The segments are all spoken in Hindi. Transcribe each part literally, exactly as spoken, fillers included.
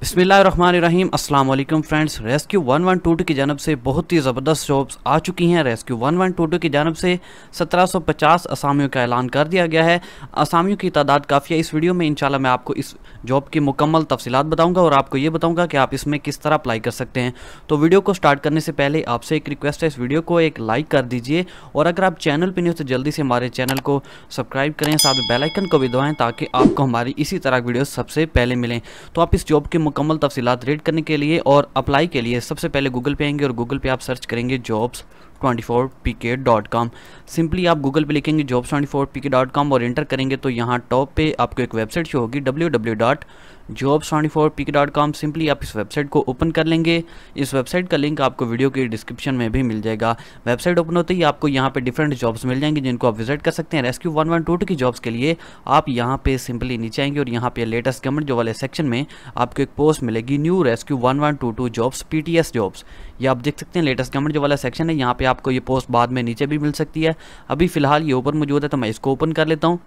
बिस्मिल्लाहिर्रहमानिर्रहीम अस्सलाम वालेकुम friends. Rescue one one two two की जानब से बहुत ही ज़बरदस्त जॉब्स आ चुकी हैं। Rescue one one two two की जानब से सत्रह सौ पचास असामियों का ऐलान कर दिया गया है। असामियों की तादाद काफ़ी है। इस वीडियो में इंशाल्लाह मैं आपको इस जॉब की मुकम्मल तफसीलात बताऊंगा और आपको ये बताऊंगा कि आप इसमें किस तरह अप्लाई कर सकते हैं। तो वीडियो को स्टार्ट करने से पहले आपसे एक रिक्वेस्ट है, इस वीडियो को एक लाइक कर दीजिए और अगर आप चैनल पर नहीं हो तो जल्दी से हमारे चैनल को सब्सक्राइब करें, साथ में बेल आइकन को भी दबाएं ताकि आपको हमारी इसी तरह वीडियो सबसे पहले मिलें। तो आप इस जॉब की मुकम्मल तफसीलात रीड करने के लिए और अप्लाई के लिए सबसे पहले गूगल पे आएंगे और गूगल पे आप सर्च करेंगे jobs twenty four P K dot com. Simply आप गूगल पे लिखेंगे jobs twenty four P K dot com और एंटर करेंगे तो यहाँ टॉप पे आपको एक वेबसाइट शो होगी W W W dot jobs twenty four P K dot com. Simply आप इस वेबसाइट को ओपन कर लेंगे। इस वेबसाइट का लिंक आपको वीडियो की डिस्क्रिप्शन में भी मिल जाएगा। वेबसाइट ओपन होते ही आपको यहाँ पे डिफरेंट जॉब्स मिल जाएंगी जिनको आप विजिट कर सकते हैं। Rescue one one two two की जॉब्स के लिए आप यहाँ पे सिंपली नीचे आएंगे और यहाँ पे लेटेस्ट गवर्नमेंट जॉब वाले सेक्शन में आपको एक पोस्ट मिलेगी new rescue one one two two jobs P T S jobs. ये आप देख सकते हैं लेटेस्ट गवर्नमेंट जॉब वाला सेक्शन है। यहाँ पे आपको ये पोस्ट बाद में नीचे भी मिल सकती है। अभी फिलहाल ये ऊपर मौजूद है तो मैं इसको ओपन कर लेता हूँ।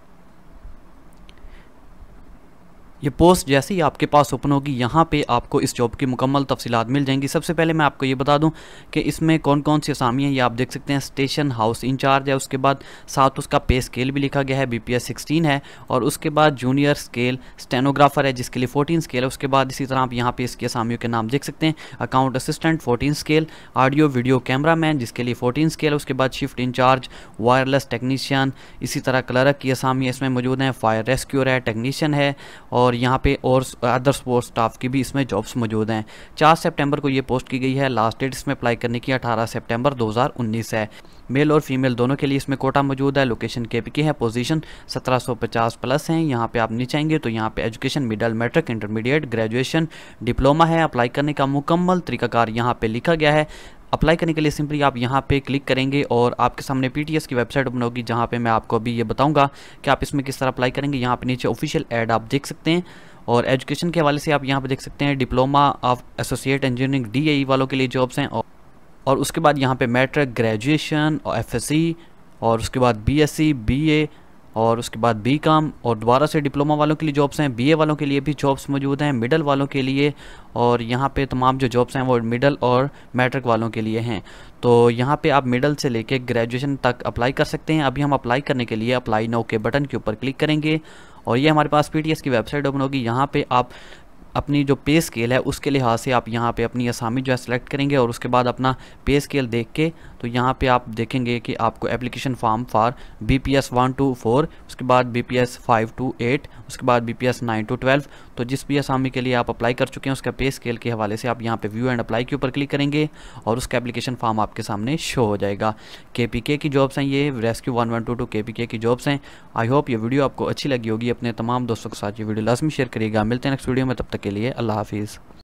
ये पोस्ट जैसे ही आपके पास ओपन होगी यहाँ पे आपको इस जॉब की मुकम्मल तफसीलात मिल जाएंगी। सबसे पहले मैं आपको ये बता दूं कि इसमें कौन कौन सी असामी हैं। ये आप देख सकते हैं स्टेशन हाउस इंचार्ज है, उसके बाद साथ उसका पे स्केल भी लिखा गया है, बी पी एस सिक्सटीन है और उसके बाद जूनियर स्केल स्टेनोग्राफर है जिसके लिए फोर्टीन स्केल है। उसके बाद इसी तरह आप यहाँ पे इसकी असामियों के नाम देख सकते हैं। Account assistant fourteen scale, audio video camera man जिसके लिए फोर्टीन स्केल है। उसके बाद शिफ्ट इंचार्ज, वायरलेस टेक्नीशियन, इसी तरह क्लर्क की असामी इसमें मौजूद हैं। फायर रेस्क्यूअर है, टेक्नीशियन है और और यहाँ पे और अदर सपोर्ट स्टाफ की भी इसमें जॉब्स मौजूद हैं। चार सितंबर को ये पोस्ट की गई है। लास्ट डेट इसमें अप्लाई करने की अठारह सितंबर दो हज़ार उन्नीस है। मेल और फीमेल दोनों के लिए इसमें कोटा मौजूद है। लोकेशन के पी के है। पोजीशन सत्रह सौ पचास प्लस हैं। यहाँ पे आप नीचे आएंगे तो यहाँ पे education middle, matric, intermediate, graduation, diploma है। अप्लाई करने का मुकम्मल तरीकाकार यहाँ पे लिखा गया है। अप्लाई करने के लिए सिंपली आप यहाँ पे क्लिक करेंगे और आपके सामने पीटीएस की वेबसाइट ओपन होगी जहाँ पे मैं आपको अभी ये बताऊंगा कि आप इसमें किस तरह अप्लाई करेंगे। यहाँ पे नीचे ऑफिशियल ऐड आप देख सकते हैं और एजुकेशन के हवाले से आप यहाँ पे देख सकते हैं diploma of associate engineering D A E वालों के लिए जॉब्स हैं और, और उसके बाद यहाँ पे मैट्रिक, ग्रेजुएशन और एफ एस सी और उसके बाद B S C, B A और उसके बाद बी कॉम और दोबारा से डिप्लोमा वालों के लिए जॉब्स हैं। बीए वालों के लिए भी जॉब्स मौजूद हैं, मिडल वालों के लिए और यहाँ पे तमाम जो जॉब्स हैं वो मिडल और मैट्रिक वालों के लिए हैं। तो यहाँ पे आप मिडल से लेके ग्रेजुएशन तक अप्लाई कर सकते हैं। अभी हम अप्लाई करने के लिए अप्लाई नाउ के बटन के ऊपर क्लिक करेंगे और ये हमारे पास पीटीएस की वेबसाइट ओपन होगी। यहाँ पे आप अपनी जो पे स्केल है उसके लिहाज से आप यहाँ पे अपनी असामी जो है सेलेक्ट करेंगे और उसके बाद अपना पे स्केल देख के तो यहाँ पे आप देखेंगे कि आपको application form for B P S one two four, उसके बाद B P S five two eight, उसके बाद B P S nine two twelve. तो जिस भी असामी के लिए आप अप्लाई कर चुके हैं उसका पे स्केल के हवाले से आप यहाँ पे व्यू एंड अप्लाई के ऊपर क्लिक करेंगे और उसका एप्लीकेशन फॉर्म आपके सामने शो हो जाएगा। के पी के की जॉब्स हैं, ये rescue one one two two के पी के की जॉब्स हैं। आई होप ये वीडियो आपको अच्छी लगी होगी। अपने तमाम दोस्तों के साथ ये वीडियो लाजमी शेयर करिएगा। मिलते हैं नेक्स्ट वीडियो में, तब तक के लिए अल्लाह हाफिज़।